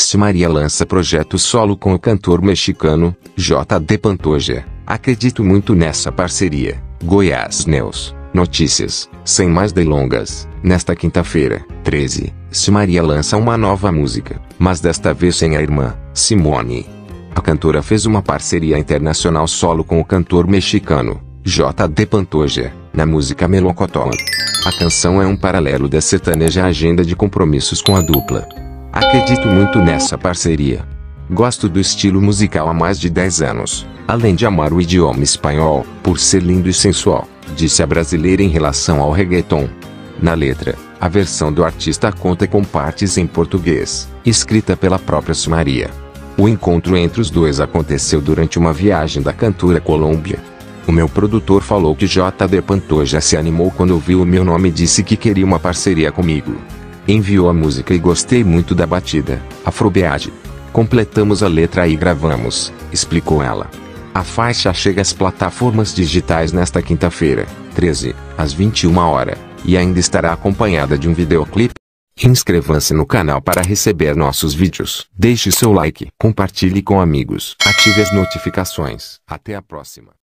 Simaria lança projeto solo com o cantor mexicano, J.D. Pantoja. Acredito muito nessa parceria. Goiás News. Notícias. Sem mais delongas, nesta quinta-feira, 13, Simaria lança uma nova música, mas desta vez sem a irmã, Simone. A cantora fez uma parceria internacional solo com o cantor mexicano, J.D. Pantoja, na música Melocotón. A canção é um paralelo da sertaneja agenda de compromissos com a dupla. Acredito muito nessa parceria. Gosto do estilo musical há mais de 10 anos, além de amar o idioma espanhol, por ser lindo e sensual, disse a brasileira em relação ao reggaeton. Na letra, a versão do artista conta com partes em português, escrita pela própria Simaria. O encontro entre os dois aconteceu durante uma viagem da cantora à Colômbia. O meu produtor falou que J.D. Pantoja se animou quando ouviu o meu nome e disse que queria uma parceria comigo. Enviou a música e gostei muito da batida, Afrobeat. Completamos a letra e gravamos, explicou ela. A faixa chega às plataformas digitais nesta quinta-feira, 13, às 21 horas, e ainda estará acompanhada de um videoclipe. Inscreva-se no canal para receber nossos vídeos. Deixe seu like, compartilhe com amigos, ative as notificações. Até a próxima.